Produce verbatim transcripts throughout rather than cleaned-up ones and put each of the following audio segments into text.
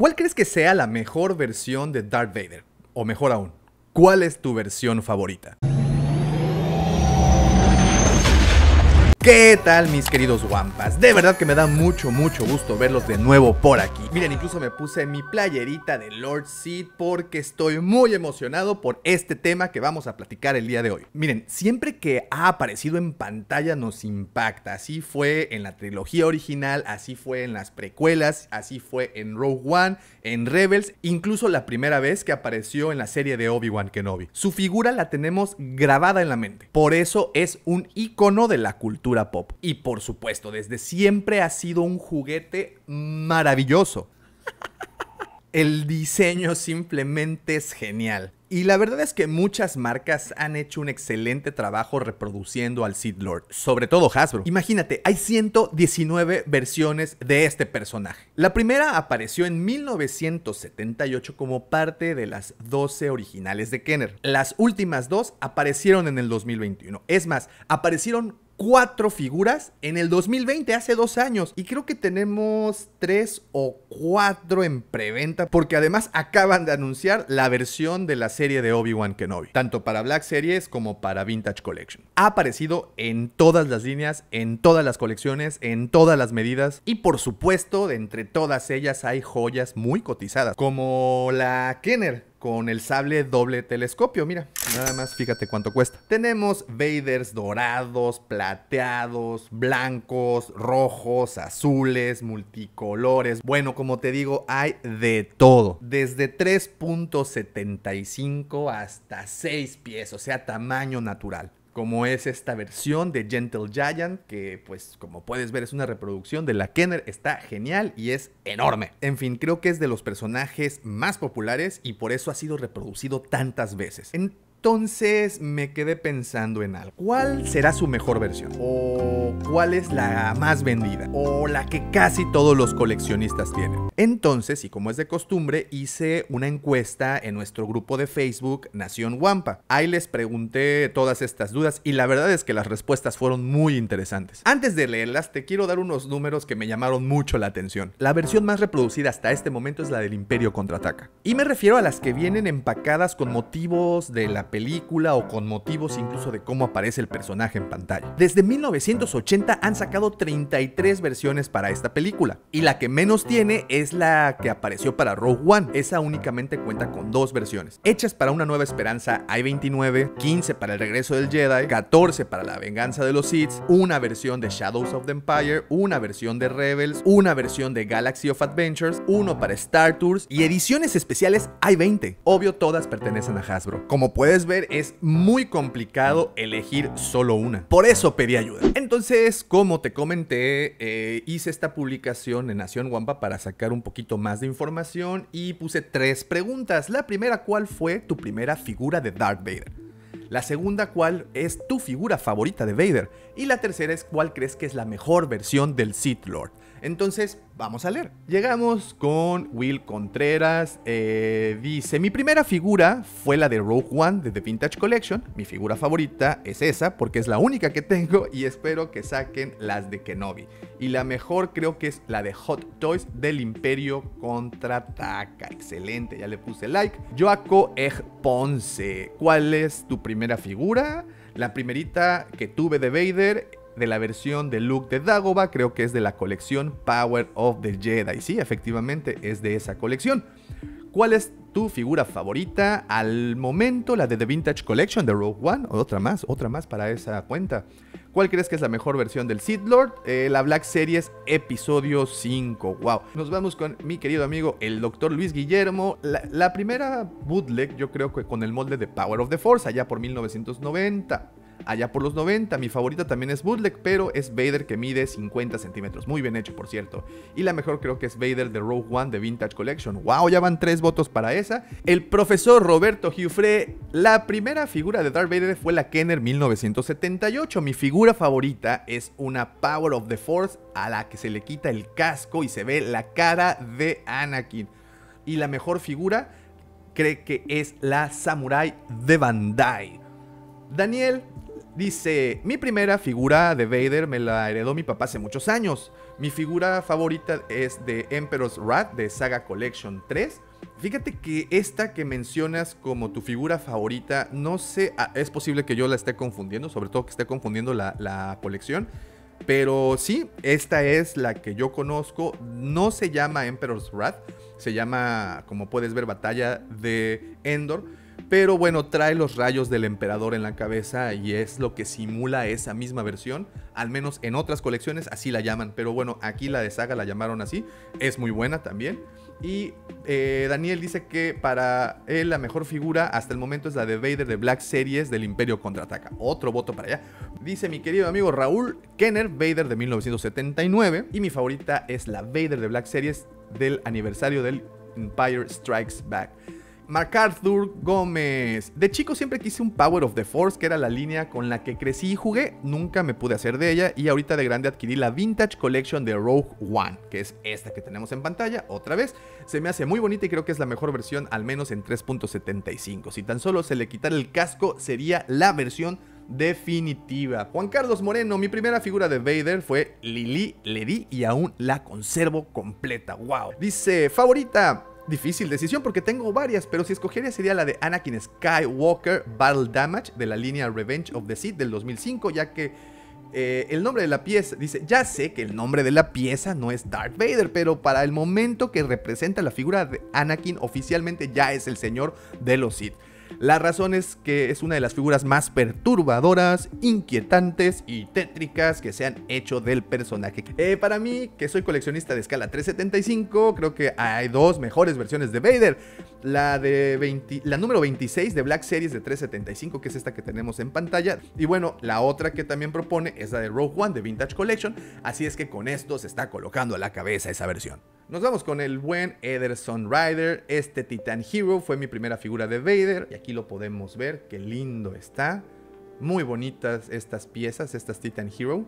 ¿Cuál crees que sea la mejor versión de Darth Vader? O mejor aún, ¿cuál es tu versión favorita? ¿Qué tal, mis queridos Wampas? De verdad que me da mucho, mucho gusto verlos de nuevo por aquí. Miren, incluso me puse mi playerita de Lord Sid porque estoy muy emocionado por este tema que vamos a platicar el día de hoy. Miren, siempre que ha aparecido en pantalla nos impacta. Así fue en la trilogía original, así fue en las precuelas, así fue en Rogue One, en Rebels, incluso la primera vez que apareció en la serie de Obi-Wan Kenobi. Su figura la tenemos grabada en la mente. Por eso es un ícono de la cultura pop. Y por supuesto, desde siempre ha sido un juguete maravilloso. El diseño simplemente es genial. Y la verdad es que muchas marcas han hecho un excelente trabajo reproduciendo al Sith Lord, sobre todo Hasbro. Imagínate, hay ciento diecinueve versiones de este personaje. La primera apareció en mil novecientos setenta y ocho como parte de las doce originales de Kenner. Las últimas dos aparecieron en el dos mil veintiuno. Es más, aparecieron cuatro figuras en el dos mil veinte, hace dos años. Y creo que tenemos tres o cuatro en preventa, porque además acaban de anunciar la versión de la serie de Obi-Wan Kenobi, tanto para Black Series como para Vintage Collection. Ha aparecido en todas las líneas, en todas las colecciones, en todas las medidas. Y por supuesto, de entre todas ellas hay joyas muy cotizadas, como la Kenner, con el sable doble telescopio. Mira, nada más fíjate cuánto cuesta. Tenemos Vaders dorados, plateados, blancos, rojos, azules, multicolores. Bueno, como te digo, hay de todo. Desde tres punto setenta y cinco hasta seis pies, o sea, tamaño natural. Como es esta versión de Gentle Giant, que pues como puedes ver es una reproducción de la Kenner, está genial y es enorme. En fin, creo que es de los personajes más populares y por eso ha sido reproducido tantas veces. Entonces me quedé pensando en algo. ¿Cuál será su mejor versión? ¿O cuál es la más vendida? ¿O la que casi todos los coleccionistas tienen? Entonces, y como es de costumbre, hice una encuesta en nuestro grupo de Facebook Nación Wampa. Ahí les pregunté todas estas dudas y la verdad es que las respuestas fueron muy interesantes. Antes de leerlas, te quiero dar unos números que me llamaron mucho la atención. La versión más reproducida hasta este momento es la del Imperio Contraataca. Y me refiero a las que vienen empacadas con motivos de la película o con motivos incluso de cómo aparece el personaje en pantalla. Desde mil novecientos ochenta han sacado treinta y tres versiones para esta película y la que menos tiene es la que apareció para Rogue One. Esa únicamente cuenta con dos versiones. Hechas para Una Nueva Esperanza hay veintinueve, quince para El Regreso del Jedi, catorce para La Venganza de los Sith, una versión de Shadows of the Empire, una versión de Rebels, una versión de Galaxy of Adventures, uno para Star Tours y ediciones especiales hay veinte. Obvio, todas pertenecen a Hasbro. Como puedes ver, es muy complicado elegir solo una. Por eso pedí ayuda. Entonces, como te comenté, eh, hice esta publicación en Nación Wampa para sacar un poquito más de información y puse tres preguntas. La primera, ¿cuál fue tu primera figura de Darth Vader? La segunda, ¿cuál es tu figura favorita de Vader? Y la tercera es, ¿cuál crees que es la mejor versión del Sith Lord? Entonces, vamos a leer. Llegamos con Will Contreras. Eh, dice, mi primera figura fue la de Rogue One de The Vintage Collection. Mi figura favorita es esa porque es la única que tengo y espero que saquen las de Kenobi. Y la mejor creo que es la de Hot Toys del Imperio Contraataca. Excelente, ya le puse like. Joaco Eg Ponce, ¿cuál es tu primera figura? La primerita que tuve de Vader, de la versión de Luke de Dagobah, creo que es de la colección Power of the Jedi. Sí, efectivamente es de esa colección. ¿Cuál es tu figura favorita? Al momento, la de The Vintage Collection de Rogue One. Otra más, otra más para esa cuenta. ¿Cuál crees que es la mejor versión del Sith Lord? Eh, la Black Series Episodio cinco. Wow. Nos vamos con mi querido amigo, el doctor Luis Guillermo. La, la primera bootleg, yo creo que con el molde de Power of the Force, allá por mil novecientos noventa. Allá por los noventa, mi favorita también es bootleg, pero es Vader que mide cincuenta centímetros. Muy bien hecho, por cierto. Y la mejor creo que es Vader de Rogue One de Vintage Collection. Wow, ya van tres votos para esa. El profesor Roberto Giuffre, la primera figura de Darth Vader fue la Kenner mil novecientos setenta y ocho. Mi figura favorita es una Power of the Force a la que se le quita el casco y se ve la cara de Anakin. Y la mejor figura cree que es la Samurai de Bandai. Daniel, Dice, mi primera figura de Vader me la heredó mi papá hace muchos años. Mi figura favorita es de Emperor's Wrath de Saga Collection tres. Fíjate que esta que mencionas como tu figura favorita, no sé, es posible que yo la esté confundiendo, sobre todo que esté confundiendo la, la colección. Pero sí, esta es la que yo conozco. No se llama Emperor's Wrath, se llama, como puedes ver, Batalla de Endor. Pero bueno, trae los rayos del emperador en la cabeza y es lo que simula esa misma versión. Al menos en otras colecciones así la llaman. Pero bueno, aquí la de Saga la llamaron así. Es muy buena también. Y eh, Daniel dice que para él la mejor figura hasta el momento es la de Vader de Black Series del Imperio Contraataca. Otro voto para allá. Dice mi querido amigo Raúl Kenner, Vader de mil novecientos setenta y nueve. Y mi favorita es la Vader de Black Series del aniversario del Empire Strikes Back. MacArthur Gómez. De chico siempre quise un Power of the Force, que era la línea con la que crecí y jugué. Nunca me pude hacer de ella y ahorita de grande adquirí la Vintage Collection de Rogue One, que es esta que tenemos en pantalla otra vez. Se me hace muy bonita y creo que es la mejor versión, al menos en tres punto setenta y cinco. Si tan solo se le quitara el casco, sería la versión definitiva. Juan Carlos Moreno, mi primera figura de Vader fue Lili Ledi y aún la conservo completa. Wow. Dice, favorita. Difícil decisión porque tengo varias, pero si escogería sería la de Anakin Skywalker Battle Damage de la línea Revenge of the Sith del dos mil cinco, ya que eh, el nombre de la pieza, dice, ya sé que el nombre de la pieza no es Darth Vader, pero para el momento que representa la figura de Anakin oficialmente ya es el señor de los Sith. La razón es que es una de las figuras más perturbadoras, inquietantes y tétricas que se han hecho del personaje. Eh, para mí, que soy coleccionista de escala trescientos setenta y cinco, creo que hay dos mejores versiones de Vader. La de veinte, la número veintiséis de Black Series de trescientos setenta y cinco, que es esta que tenemos en pantalla. Y bueno, la otra que también propone es la de Rogue One de Vintage Collection. Así es que con esto se está colocando a la cabeza esa versión. Nos vamos con el buen Ederson Rider. Este Titan Hero fue mi primera figura de Vader. Y aquí lo podemos ver, qué lindo está. Muy bonitas estas piezas, estas Titan Hero.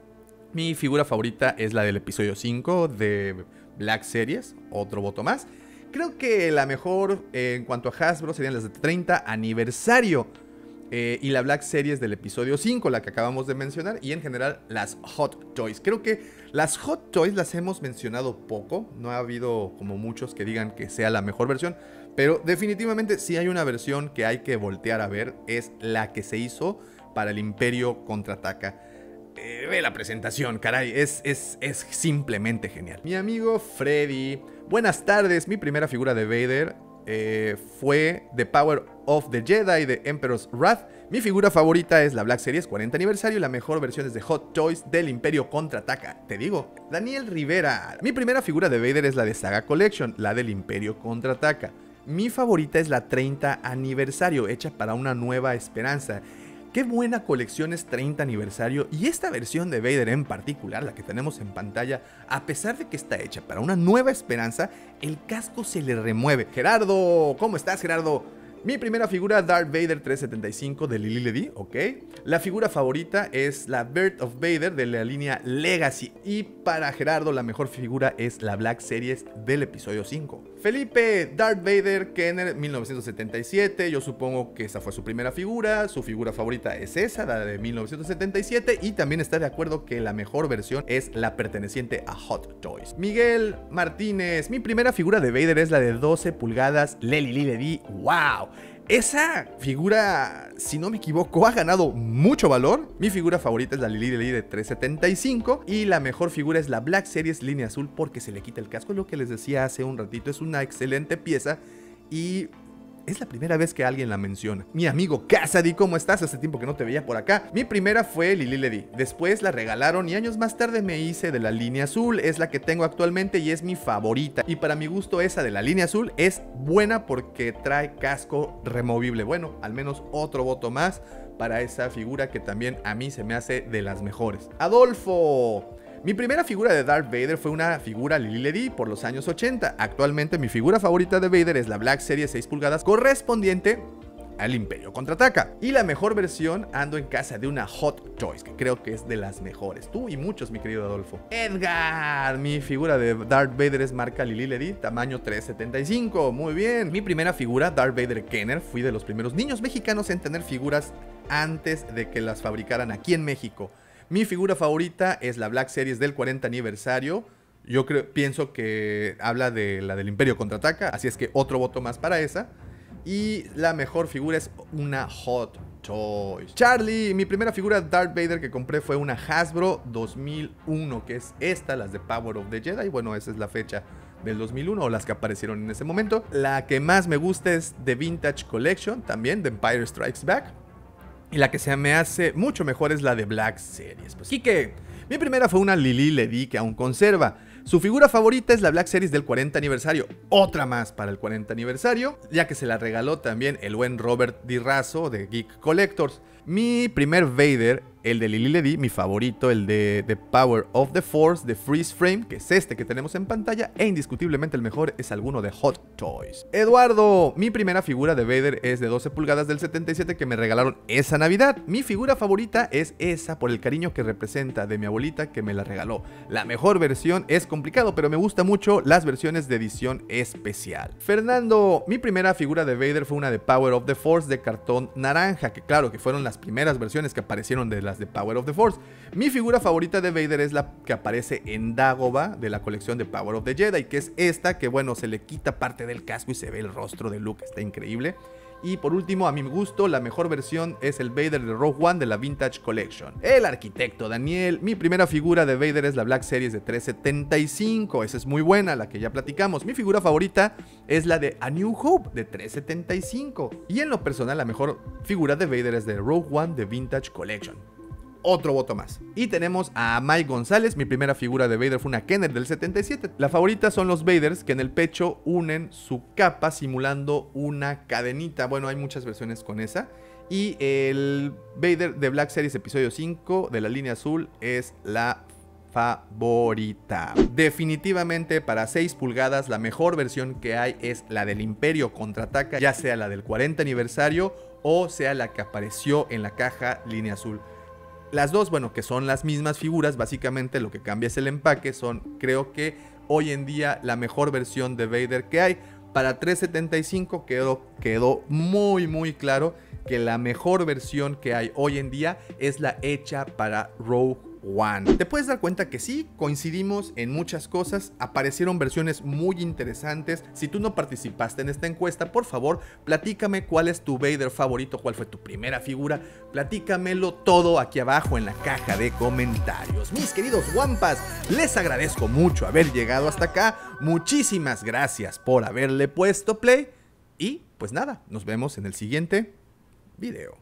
Mi figura favorita es la del episodio cinco de Black Series. Otro voto más. Creo que la mejor eh, en cuanto a Hasbro serían las de treinta aniversario. Eh, y la Black Series del episodio cinco, la que acabamos de mencionar. Y en general las Hot Toys. Creo que las Hot Toys las hemos mencionado poco. No ha habido como muchos que digan que sea la mejor versión. Pero definitivamente si hay una versión que hay que voltear a ver. Es la que se hizo para el Imperio Contraataca. Eh, ve la presentación, caray. Es, es, es simplemente genial. Mi amigo Freddy. Buenas tardes. Mi primera figura de Vader eh, fue The Power of the Jedi de Emperor's Wrath. Mi figura favorita es la Black Series cuarenta aniversario y la mejor versión es de Hot Toys del Imperio Contraataca. Te digo, Daniel Rivera. Mi primera figura de Vader es la de Saga Collection, la del Imperio Contraataca. Mi favorita es la treinta aniversario, hecha para una nueva esperanza. Qué buena colección es treinta aniversario y esta versión de Vader en particular, la que tenemos en pantalla, a pesar de que está hecha para una nueva esperanza, el casco se le remueve. Gerardo, ¿cómo estás, Gerardo? Mi primera figura, Darth Vader trescientos setenta y cinco de Lili Ledi, ok. La figura favorita es la Birth of Vader de la línea Legacy. Y para Gerardo, la mejor figura es la Black Series del episodio cinco. Felipe, Darth Vader Kenner mil novecientos setenta y siete. Yo supongo que esa fue su primera figura. Su figura favorita es esa, la de mil novecientos setenta y siete. Y también está de acuerdo que la mejor versión es la perteneciente a Hot Toys. Miguel Martínez, mi primera figura de Vader es la de doce pulgadas Lili Ledi. ¡Wow! Esa figura, si no me equivoco, ha ganado mucho valor. Mi figura favorita es la Lili Ledi de trescientos setenta y cinco. Y la mejor figura es la Black Series línea azul porque se le quita el casco. Es lo que les decía hace un ratito. Es una excelente pieza y es la primera vez que alguien la menciona. Mi amigo Cassidy, ¿cómo estás? Hace tiempo que no te veía por acá. Mi primera fue Lili Ledi. Después la regalaron y años más tarde me hice de la línea azul. Es la que tengo actualmente y es mi favorita. Y para mi gusto esa de la línea azul es buena porque trae casco removible. Bueno, al menos otro voto más para esa figura que también a mí se me hace de las mejores. Adolfo. Mi primera figura de Darth Vader fue una figura Lili Ledi por los años ochenta. Actualmente mi figura favorita de Vader es la Black Series seis pulgadas correspondiente al Imperio Contraataca. Y la mejor versión ando en casa de una Hot Toys, que creo que es de las mejores. Tú y muchos, mi querido Adolfo. Edgar, mi figura de Darth Vader es marca Lili Ledi, tamaño trescientos setenta y cinco. Muy bien. Mi primera figura, Darth Vader Kenner, fui de los primeros niños mexicanos en tener figuras antes de que las fabricaran aquí en México. Mi figura favorita es la Black Series del cuarenta aniversario. Yo creo, pienso que habla de la del Imperio Contraataca, así es que otro voto más para esa. Y la mejor figura es una Hot Toys. Charlie, mi primera figura Darth Vader que compré fue una Hasbro dos mil uno, que es esta, las de Power of the Jedi. Bueno, esa es la fecha del dos mil uno, o las que aparecieron en ese momento. La que más me gusta es The Vintage Collection, también de Empire Strikes Back. Y la que se me hace mucho mejor es la de Black Series. Pues, Kike, mi primera fue una Lili Ledy que aún conserva. Su figura favorita es la Black Series del cuarenta aniversario. Otra más para el cuarenta aniversario, ya que se la regaló también el buen Robert Di Razo de Geek Collectors. Mi primer Vader, el de Lili Ledy, mi favorito, el de The Power of the Force de Freeze Frame, que es este que tenemos en pantalla, e indiscutiblemente el mejor es alguno de Hot Toys. Eduardo, mi primera figura de Vader es de doce pulgadas del setenta y siete que me regalaron esa Navidad. Mi figura favorita es esa por el cariño que representa de mi abuelita que me la regaló. La mejor versión es complicado, pero me gusta mucho las versiones de edición especial. Fernando, mi primera figura de Vader fue una de Power of the Force de cartón naranja, que claro que fueron las primeras versiones que aparecieron de las de Power of the Force. Mi figura favorita de Vader es la que aparece en Dagobah de la colección de Power of the Jedi, que es esta, que bueno, se le quita parte del casco y se ve el rostro de Luke, está increíble. Y por último, a mi gusto, la mejor versión es el Vader de Rogue One de la Vintage Collection. El arquitecto Daniel, mi primera figura de Vader es la Black Series de trescientos setenta y cinco, esa es muy buena, la que ya platicamos. Mi figura favorita es la de A New Hope de trescientos setenta y cinco. Y en lo personal, la mejor figura de Vader es de Rogue One de Vintage Collection. Otro voto más. Y tenemos a Mike González. Mi primera figura de Vader fue una Kenner del setenta y siete. La favorita son los Vaders que en el pecho unen su capa simulando una cadenita. Bueno, hay muchas versiones con esa. Y el Vader de Black Series episodio cinco de la línea azul es la favorita. Definitivamente para seis pulgadas la mejor versión que hay es la del Imperio Contraataca, ya sea la del cuarenta aniversario o sea la que apareció en la caja línea azul. Las dos, bueno, que son las mismas figuras, básicamente lo que cambia es el empaque, son, creo que hoy en día, la mejor versión de Vader que hay. Para trescientos setenta y cinco quedó, quedó muy muy claro que la mejor versión que hay hoy en día es la hecha para Rogue One. Te puedes dar cuenta que sí, coincidimos en muchas cosas, aparecieron versiones muy interesantes. Si tú no participaste en esta encuesta, por favor, platícame cuál es tu Vader favorito, cuál fue tu primera figura, platícamelo todo aquí abajo en la caja de comentarios. Mis queridos Wampas, les agradezco mucho haber llegado hasta acá, muchísimas gracias por haberle puesto play y pues nada, nos vemos en el siguiente video.